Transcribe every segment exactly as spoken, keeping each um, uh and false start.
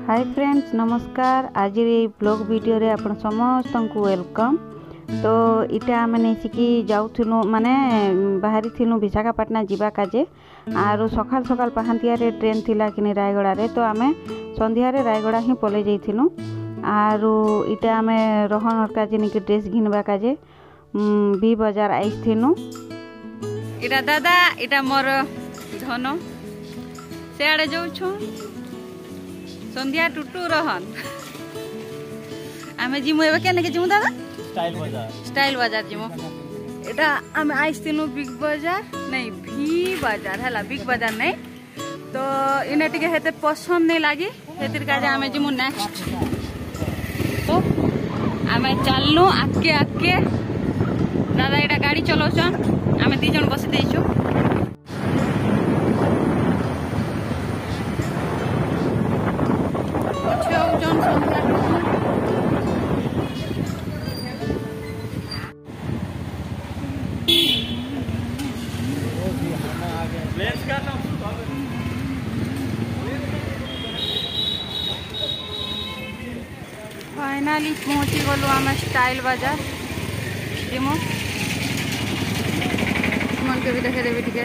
Hi friends नमस्कार। आज ये ब्लॉग वीडियो रे आपण समस्त को वेलकम। तो इटा आम नहीं जाऊँ माने बाहरी थिलु विशाखापाटना जीवा काजे आरो सकाल सकाल पहांतिया रे ट्रेन थिला कि रायगड़ा रे। तो आमे संध्या रे रायगड़ा ही पले जाइथिलु आरो इटा आमे रोहन काजे निके ड्रेस घिनबा काजे भी बाजार आइथिनु। इटा दादा इटा मोर धनो से आड़े जाऊ छु संध्या टुटू रहन आमे जिमु एबे केने के जिमु दादा स्टाइल बाजार स्टाइल बाजार जिमु। एटा आमे आइथिनु बिग बाजार नहीं भी बाजार हला बिग बाजार नहीं। तो इने टिके हेते पसंद नहीं लागी हेतिर काजे आमे जिमु नेक्स्ट। तो आमे चलनु आके आके दादा एटा गाड़ी चलाउछन आमे दी जण बसि देइछु। फाइनाली पहुंची गलु आम स्टाइल बाजार जिमु मन के भी देखे देवी टिके।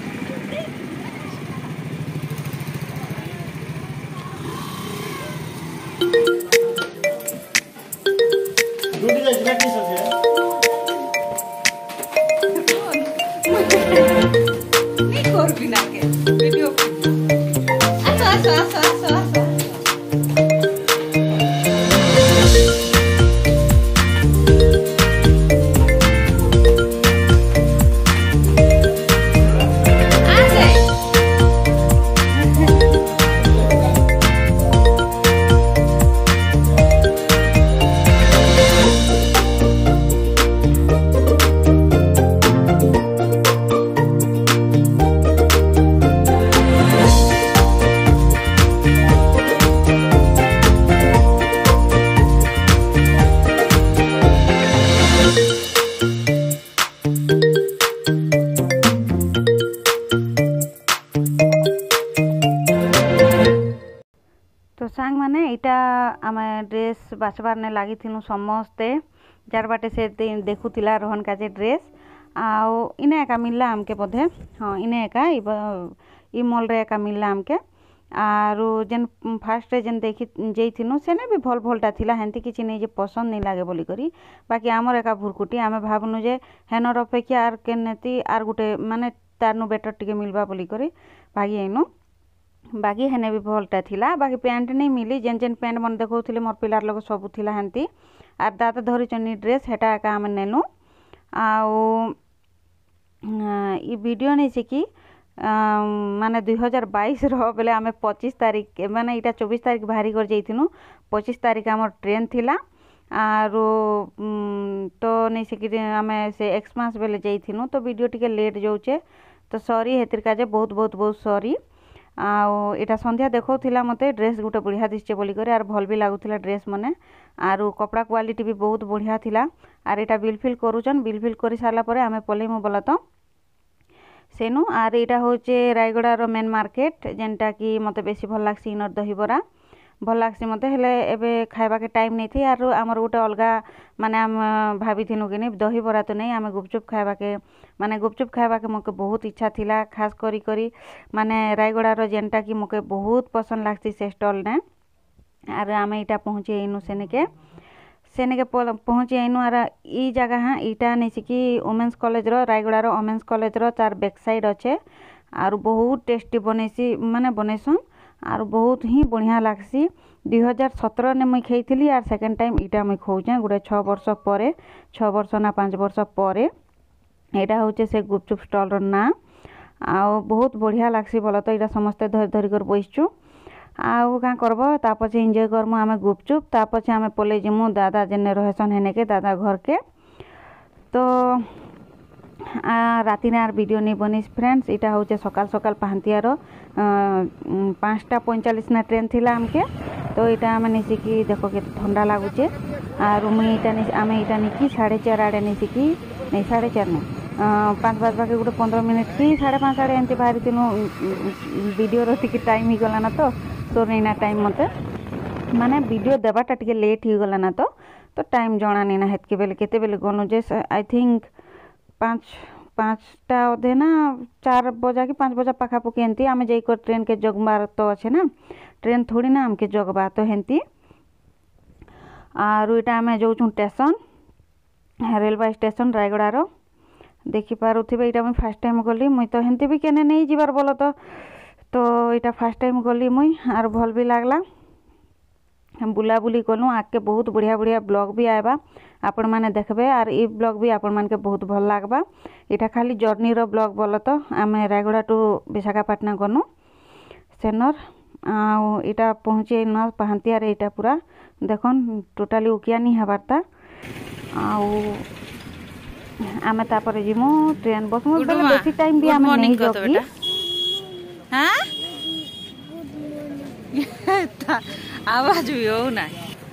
नहीं कर बिना के वीडियो आसो आसो आसो आसो आसो तो सांग माने इटा आम ड्रेस बाछबार ने लगी थी समस्ते जार बाटे से देखुला रोहन का जे ड्रेस आओ इने एका मिलला आमके बोधे हाँ इने एका इ मॉल रे एका मिलला आमके आरो जेन फास्ट रे जेन देखि जेइथिनु सेने भी भल भलटा थिला हेंती किछि नै जे पसंद नै लागे बोली करी। बाकी आमर एका भुरकुटी आमे भाबनु जे हेनर अपेक्षा आर केनेती आर गुटे माने तारनु बेटर टिके मिलबा बोली करी भागी आइनु। बाकी हेने भी भलटा थिला बाकी पैंट नहीं मिली जेन जेन पैंट मन देखौथिले मोर पिलार लोग सब थिला हेंती आर दादा धरी चनी ड्रेस हेटा एका आम नेनु। आओ ई वीडियो नहीं सिकी माने दुई हजार बाईस रो बेले आमे पच्चीस तारीख माने इटा चौबीस तारीख बाहरी कर जाइथिनु पच्चीस तारीख आमर ट्रेन थिला आरो तो नहीं सिकी आमे से एक्समास बेले जाइथिनु। तो वीडियो टिके लेट जाउचे तो सॉरी हेतिर काजे बहुत बहुत बहुत सॉरी। आओ एटा संध्या देखौथिला मते ड्रेस गुटे बढ़िया दिसचे बोली करे आर भल भी लागुथिला ड्रेस मने आरो कपड़ा क्वालिटी भी बहुत बढ़िया थिला। आर एटा बिलफिल करूचन बिलफिल करि सारला परे आमे पलेमु बोला तो सेनु। आर एटा होचे रायगड़ा रो मेन मार्केट जेनटा कि मते बेसी भल लागसी इनर दही बरा भल लागसी मते हेले एबे खाइबा के टाइम नै थी आर हमर गुटे अलगा माने हम भाबी थिनु कि नै दही बरा तो नै आमे गुपचुप खाइबा के माने गुपचुप खाइबा के मके बहुत इच्छा थिला खास करी करी माने रायगड़ा रो जेनटा कि मके बहुत पसंद लागसी से स्टॉल ने। आर आमे इटा पहुंचे इनु सेने के सेने के पहुंचे इनु आर ई जगह हां इटा नै सिकी वुमेन्स कॉलेज रो रायगड़ा रो वुमेन्स कॉलेज रो तार बैक साइड अच्छे आर बहुत टेस्टी बनेसी माने बनेसन आर बहुत ही बढ़िया लागसी। दुई हजार सतर ने मुई खाइथिली आर सेकेंड टाइम इटा मुई खाऊचे गुटे छः वर्ष पर छः वर्ष ना पाँच वर्ष पर एटा होचे से गुपचुप स्टॉल रो ना आओ बहुत बढ़िया लागसी बोला। तो इटा समस्ते धर धरी कर बसचु आउ क्या करब तापछे एंजॉय करमु आमे गुपचुप तापछे आमे पले जिमु दादा जेने रहेसन हेने के दादा घर के। तो राति ने आर वीडियो नहीं बनीस फ्रेंड्स इटा होचे सकाल सकाल पहांतियार पाँचटा पैंचालीस ना ट्रेन थिला आमके। तो इटा आमे निसिकी देखो के ठंडा लागुचे आर मुई इटा आमे इटा निकी साढ़े चार आड़े निसिकी नहीं साढ़े चार नहीं पाँच बाज बाकी गोटे पंद्रह मिनिट कि साढ़े पाँच आड़े एमती बाहरी वीडियो टिके टाइम ही गला ना तो सोर नहीं ना टाइम मत माने वीडियो देवाटा टिके लेट हो गला ना तो तो टाइम जना नहीं ना हेतके बेले केते बेले गनु जे आई थिंक पाँच पाँचटा अधे ना चार बजा कि पाँच बजा पाखापुखी एंती आम जाइक ट्रेन के जगबार तो अच्छे ना ट्रेन थोड़ी ना आमके जगबा तो हेंती आर इटा आम जाऊँ स्टेशन रेलवे स्टेशन रायगड़ार देखिपारे यहाँ मुझे फास्ट टाइम गली मुई तो हेंती भी केने नहीं जीवार बोल तो तो यहाँ फास्ट टाइम गली मुई आर भल भी लगला बुलाबुली कलु आगे बहुत बढ़िया बढ़िया ब्लॉग भी आएबा आपण मैंने देखबे आर ई ब्लॉग भी आपण मान के बहुत भल लगबा। यहाँ खाली जर्नी रो ब्लॉग बोल तो आम रायगड़ा टू विशाखापाटना गनु सेनर आटा पहुँचे न पाहांतिया यहाँ पूरा देखन टोटाली उकिया नहीं हबारता आम तापर जीमु ट्रेन बस बेसी टाइम भी आम नहीं जगी आवाज भी हो ना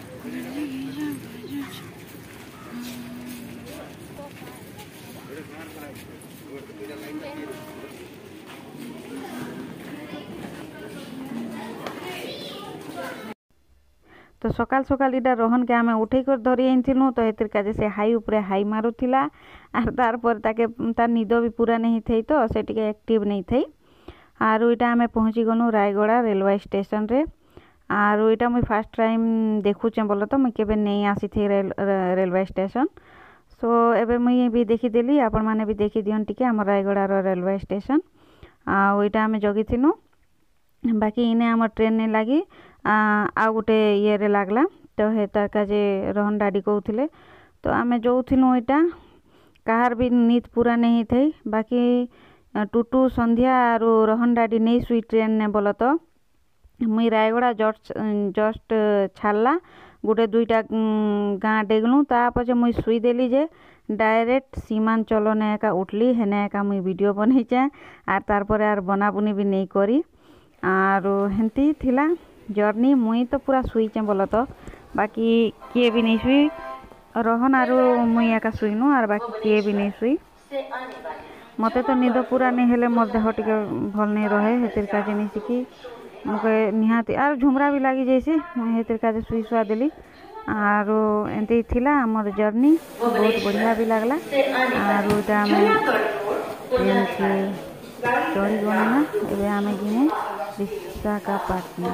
तो सकाल सकाल इटा रोहन के आमे उठे कर धरी आइलु तो हेतिर काजे से हाई उपरे हाई मारुथिला आर तार पर ताके तार निद भी पूरा नहीं थई तो से टिके एक्टिव नहीं थई आर इटा आमे पहुँची गनु रायगड़ा रेलवे स्टेशन रे आर इटा मुई फर्स्ट टाइम देखुचे बोल तो मुई केबे नहीं आसी थी रेल रेलवे स्टेशन सो एबे मुई भी देखी देली आपण माने भी देखी दियन टिके हमर रायगड़ा रो रेलवे स्टेशन आ इटा आमे जगी थिनु बाकी इने हमर ट्रेन ने लागी आ गोटे ये रे लागला तो हे तार काजे रोहन डाडी कहउथिले तो आमे जोउथिनु इटा कहार भी नींद पूरा नहीं थई बाकी टुटू संध्या आर रोहन डाडी नहीं सुई ट्रेन ने बोल तो मुई रायगड़ा जस्ट जस्ट छाड़ला गोटे दुईटा गाँ डेगलु ता पछे मुई सुई देली जे डायरेक्ट सीमांचल ने एका उठली हेने एका मुई वीडियो बनैचे आर तार पर आर बनाबुनी भी नहीं करी आर हेंती थिला जर्नी मुई तो पूरा सुईचे बोल तो बाकी किए भी नहीं सुई रोहन आर मुई एका सुईनु आर बाकी किए भी नहीं सुई मते तो निद पूरा नहीं हेले मोर देह टिके भल नहीं रहे हेतिर काजे नहीं सिकी मुके निहाती आर झुमरा भी लगी जैसे मुई हेतिर काजे सुई सुआ देली आर एंती थिला हमर जर्नी बहुत बढ़िया भी लागला आर उटा में ट्रेन से चढ़ी गनु ना एबे आमे जिमु विशाखापाटनम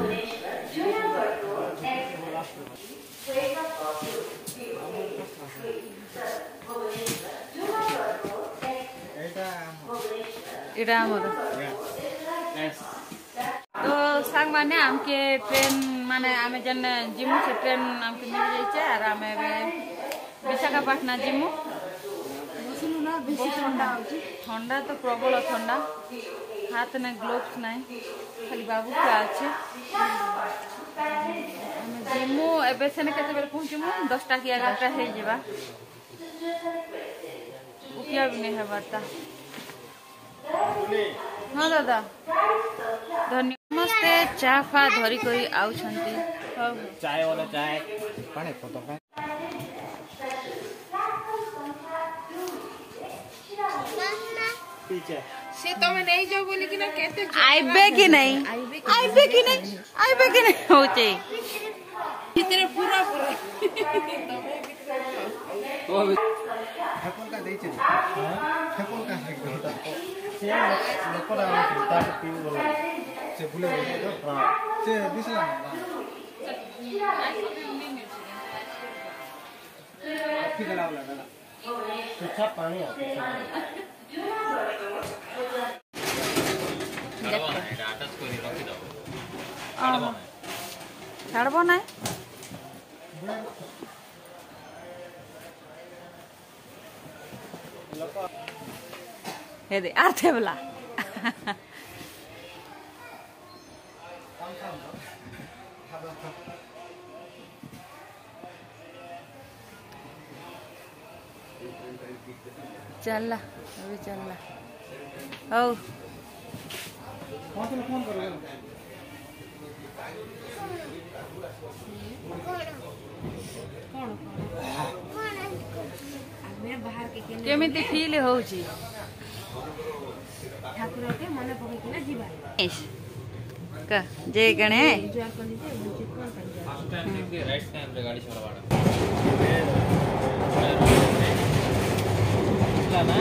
इटा हमर तो सांग माने आमके ट्रेन माने आमे जन जिमु से ट्रेन आमके मिल जाइछे आर आमे विशाखापाटना जिमु बसनु ना बेसी ठंडा होची ठंडा तो प्रबल ठंडा हाथ ने ग्लोव्स नहीं खाली बाबू के अच्छे जिमु एबे से केते बेले पहुंचमु दसटा कि एगारटा हे जेबा उकिया भी नहीं है बरता हाँ दादा धन्यवाद नमस्ते चा फा धरी करी आउ छंती चाय वाला चाय पानी फोटो का पीछे से तो मैं नहीं जाऊ बोली कि ना कहते आइबे कि नहीं आइबे कि नहीं आइबे कि नहीं होचे इतने पूरा पूरा ठेकुन का देइछे ठेकुन का से लोकरा ता पीउ बोला से भूले गयो हां से दिसला कॉफी गला वाला सुखा पानी आ छाड़ब ना हे दे आरथे वाला चल अभी चल ओ फोन फोन कर केमिति फील होउची ठाकुर के मन पकई ना जीवा का जे गणे फर्स्ट टाइम देखिए राइट टाइम रे गाड़ी चलावाड़ा ना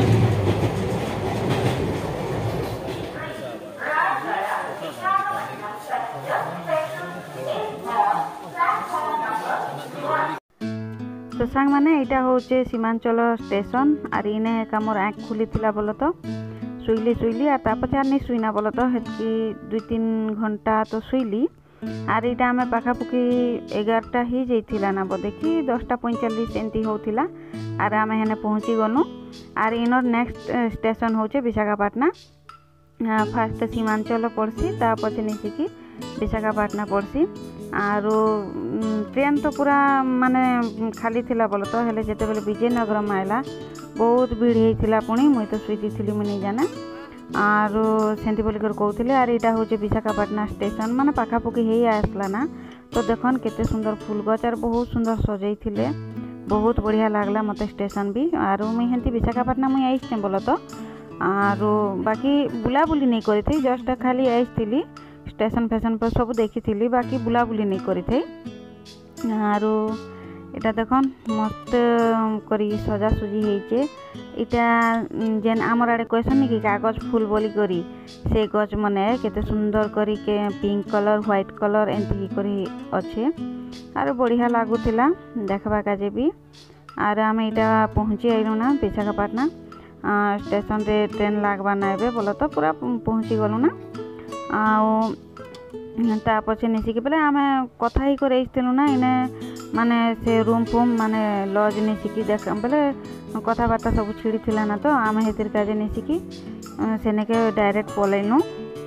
तो सांग माने इटा होचे सीमांचल स्टेशन आर इने कामर आँख खुली थिला बोल तो शुइली शुइली आर तापछार नहीं शुइना बोल तो हेतकी दुई तीन घंटा तो शुइली आर इटा आमे पाखापुखी एगारटा ही जाइथिला ना बोधे कि दसटा पैंचालीस एंती होतिला आर आमे हेने पहुँची गनु आर इनर नेक्स्ट स्टेशन होचे विशाखापाटना फास्ट सीमांचल पड़सी ता पछे निसिकी विशाखापाटना पड़सी आरो ट्रेन तो पूरा माने खाली थिला बोल तो हेले जेते बेले विजयनगर में आइला बहुत भीड़ होइथिला पुणी मुई तो सुईती थिली मुई नहीं जाने आरो सेंती बोली कर कहउथिले आर इटा होचे विशाखापाटना स्टेशन माने पाखापुखी हेई आसला ना तो देखन केते सुंदर फूल गछ आर बहुत सुंदर सजाइथिले बहुत बढ़िया लागला मते स्टेशन भी आरो मुई हेंती विशाखापाटना मुई आइछे बोल तो आरो बाकी बुला बुली नहीं करी थी जस्ट खाली आइछथिली स्टेशन फैशन पर सब देखी थी बाकी बुला बुली नहीं करी थी आरो इटा देखन मस्त करी सजा सुजी होइचे इटा जेन आमर आड़े कहसन कि कागज फूल बोली करी से गज मने केते सुंदर करी के पिंक कलर व्हाइट कलर एंती करी अच्छे आरो बढ़िया लागुथिला देखबा काजे भी आरो आमे इटा पहुँची आइलु ना विशाखापाटना स्टेशन रे ट्रेन लागबा ना एबे बोलो तो पूरा पहुँची गलु ना आ ता पछे निसिकी बेले आमे कथा ही करे आइथिलु ना इने माने से रूम फूम माने लॉज निसिकी देख बेले कथाबार्ता सब छिड़ी थिला ना तो आमे हेतिर काजे निसिकी सेने के डायरेक्ट पलैनु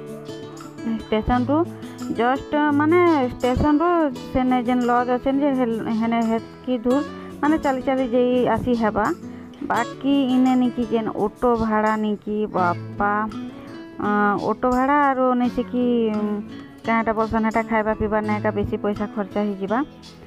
स्टेशन रु जस्ट माने स्टेशन रु सेने जेन लॉज अछन जे हेने हेतकी दूर माने चली चली जेई आसी हेबा बाकी इने निकी जेन ऑटो भाड़ा निकी बापा ऑटो भाड़ा आरो निसिकी कहाँटा बसन हेटा खाइबा पीबा नायका बेसी पैसा खर्चा ही जिबा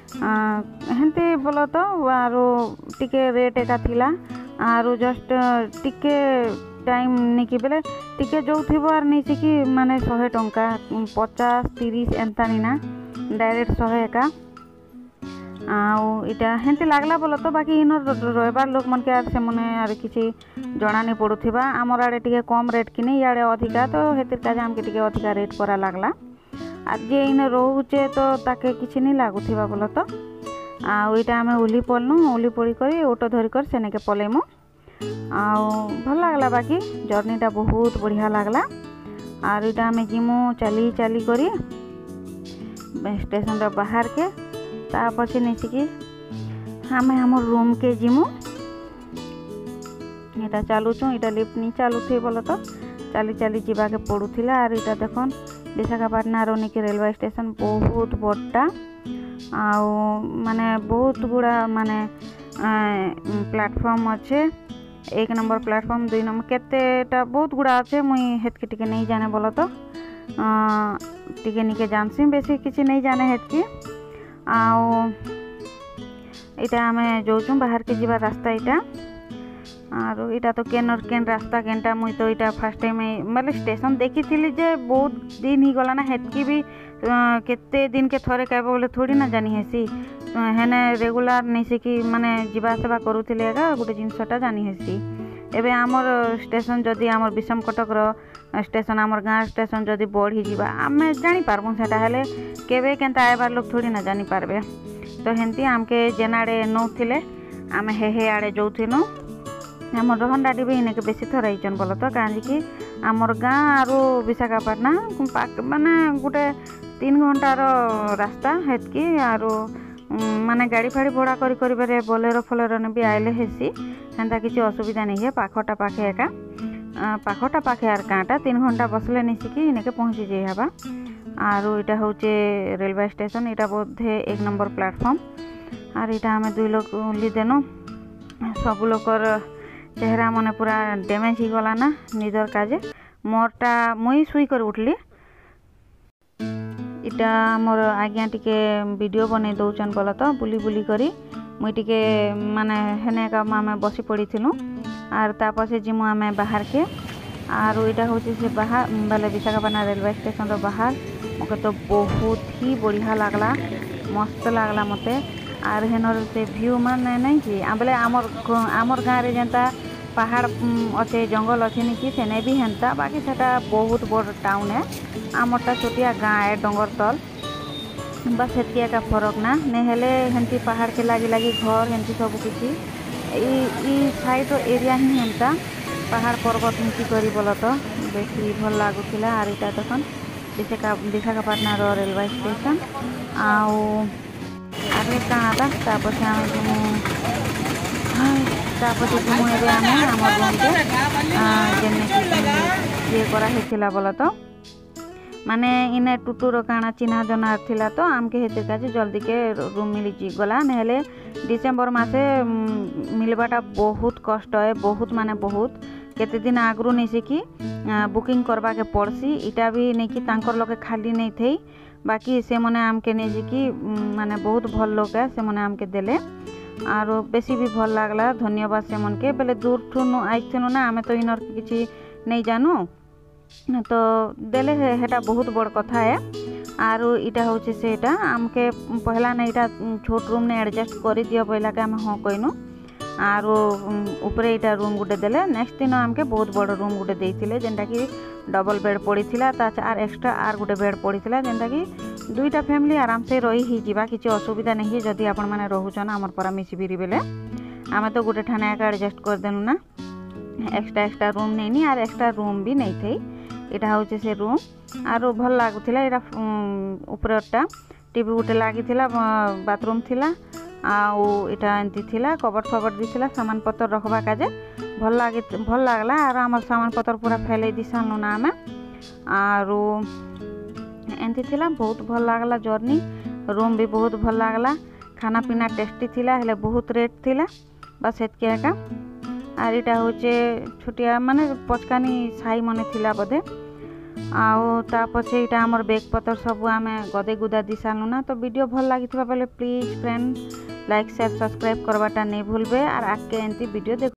हेंती बोलो तो आरो टिके रेट एका थिला आरो जस्ट टिके टाइम निकी बेले टिके जो थिबो आर निसी कि माने सौ टंका पचास तीस एंतानी ना डायरेक्ट सौ एका आउ इटा हेंती लागला बोलो तो बाकी इन रविवार लोक मन के आर से मने आर किसी जना नहीं पड़ुथिबा आमर आड़े टिके कम रेट कि नहीं याड़े अधिका तो हेतिर काजे हमके टिके अधिका रेट परा लागला आज जे इन रोचे तो ताके किसी नहीं लागुथिबा बोलो तो आउ इटा आमे उली पड़नु उली पड़ी करी ऑटो धरी कर सेने के पलेमु आउ भल लागला बाकी जर्नीटा बहुत बढ़िया लागला आर इटा आमे जिमु चली चली करी स्टेशन रे बाहर के ता पछे निसिकी आमे हमर रूम के जिमु एटा चालुछु इटा लिफ्ट नहीं चालू थी बोलो तो चली चली जीवा के पड़ुथिला आर इटा देखन विशाखापाटना रोनी के रेलवे स्टेशन बहुत बड़टा आउ माने बहुत गुड़ा माने प्लेटफॉर्म अच्छे एक नंबर प्लेटफॉर्म दुई नंबर केतेटा बहुत गुड़ा अच्छे मुई हेतकी टिके नहीं जाने बोलो तो टिके निके जानसी बेसी किसी नहीं जाने हेतकी आउ इटा आमे जोचु बाहर के जीवा रास्ता इटा आरो इटा तो केन और केन रास्ता केनटा मुई तो इटा फर्स्ट टाइम मतलब स्टेशन देखी थी जे बहुत दिन ही गला ना हेतकी भी केते दिन के थरे कहबो बोले थोड़ी ना जानी हेसी हेने रेगुलर नहीं कि माने जीवा सेवा करूथिले एगा गोटे जिनसटा जानी हेसी एबे आमर स्टेशन जदि आमर विषम कटक रो स्टेशन आमर गाँ स्टेशन जदि बढ़ी जीवा आमे जानी पारबो सेटा हेले केबे केनता आइबार लोग थोड़ी ना जानी पारबे तो हेंती आमके जेनाडे नौथिले आमे हे हे आड़े जोथिनु आमर रोहन डाडी भी इनके बेसी थर आइचन बोलो तो काजी कि आमर गाँ आरो विशाखापाटना माने गोटे तीन घंटार रास्ता हेतकी आरो माने गाड़ी फाड़ी भड़ा करी करी बेरे बोलेरो फोलेरो ने भी आइले हेसी हेंता किसी असुविधा नहीं है पाखटा पाखे एका पाखटा पाखे आर काँटा तीन घंटा बसले निसिकी इनके पहुँची जाई हबा आरो इटा होचे रेलवे स्टेशन इटा बोधे एक नंबर प्लेटफॉर्म आर इटा हमें दुई लोग ली देनु सब लोकर चेहरा मने पूरा डैमेज ही गला ना निदर काजे मोरटा मुई सुई कर उठली इटा मोर आज्ञा टिके वीडियो बने दौचन बोला तो बुली बुली करी मुई टिके माने हेने का आमे बसी पड़ी थिलु आर ता पछे जिमु आमे बाहर के आर इटा होची से बाहर बाले विशाखापाटना रेलवे स्टेशन रो बाहर मके तो बहुत ही बढ़िया लगला मस्त लगला मते आर हेनर से व्यू मान नहीं कि बोले आमर आमर गाँव रे जेंता पहाड़ अच्छे जंगल अच्छे नहीं कि सेने भी हेन्ता बाकी सेटा बहुत बड़ टाउन है आमरटा छोटिया गाँ है डंगर तल बस हेतकी एका फरक ना नेहेले हेंती पहाड़ के लगी लगी घर हेंती सब किसी ई साइड एरिया ही हेन्ता पहाड़ पर्वत मिसी करी बोल तो बेसी भल लगुला आर इटा देखन विशाखा विशाखापाटना रेलवे स्टेशन आउ आगे काणाटा तापछे आम तापछे जिमु एबे आमे हमर रूम के जेने ये करा हेतिला बोल तो माने इने टुटुर काଣା चिन्हा जना थिला तो आमके हेते काजे जल्दी के रूम मिली गला नेले डिसेम्बर मासे मिलबाटा बहुत कष्ट है बहुत माने बहुत केते दिन आगरू नहीं से कि बुकिंग करवा के पड़सी इटा भी नहीं कि तांकर लोके खाली नहीं थई बाकी से मने आमके नहीं से कि माने बहुत भल लोक है से मने आमके देले आर बेसी भी भल लागला धन्यवाद से मन के बेले दूर ठुनु आइथिनु ना आमे तो इनर किछि नहीं जानू तो देले हेटा बहुत बड़ कथा है आरो इटा होचे सेटा आमके पहला ने इटा छोट रूम ने एडजस्ट करि दियो पहला के हम हां कइनु आरो ऊपरे इटा रूम गुटे देले नेक्स्ट दिन आमके बहुत बड़ रूम गुटे देइथिले जेंटा कि डबल बेड पड़ीथिला ता आर एक्स्ट्रा आर गुटे बेड पड़ीथिला जेंटा कि दुईटा फैमिली आराम से रही ही जीवा किछि असुविधा नहीं जदी आपण माने रहउछन हमर परा मिसी बिरी बेले आमे तो गुटे ठाने का एडजस्ट कर देनु ना एक्स्ट्रा एक्स्ट्रा रूम नहीं आर एक्स्ट्रा रूम भी नहीं थई इटा होचे से रूम आरो भल लागुथिला एटा ऊपरटा टीवी गुटे लागिथिला बाथरूम थिला आउ इटा एंती थिला कबट फबट दिथिला सामान पत्र रखबा काजे भल लागे भल लागला आरो हमर सामान पत्र पूरा फैले दिसानु ना आमे आरो एंती थिला बहुत भल लागला जर्नी रूम भी बहुत भल लागला खाना पीना टेस्टी थिला हेले बहुत रेट थिला बस हेतके एका आर इटा होचे छोटिया माने पचकानी साई मने थिला बदे आउ ता पछे इटा हमर बैग पत्र सब आमे गदे गुदा दिसानु ना तो वीडियो भल लागिथिबा बेले please friend like share subscribe करवाटा नहीं भूलबे और आगे एंती वीडियो देख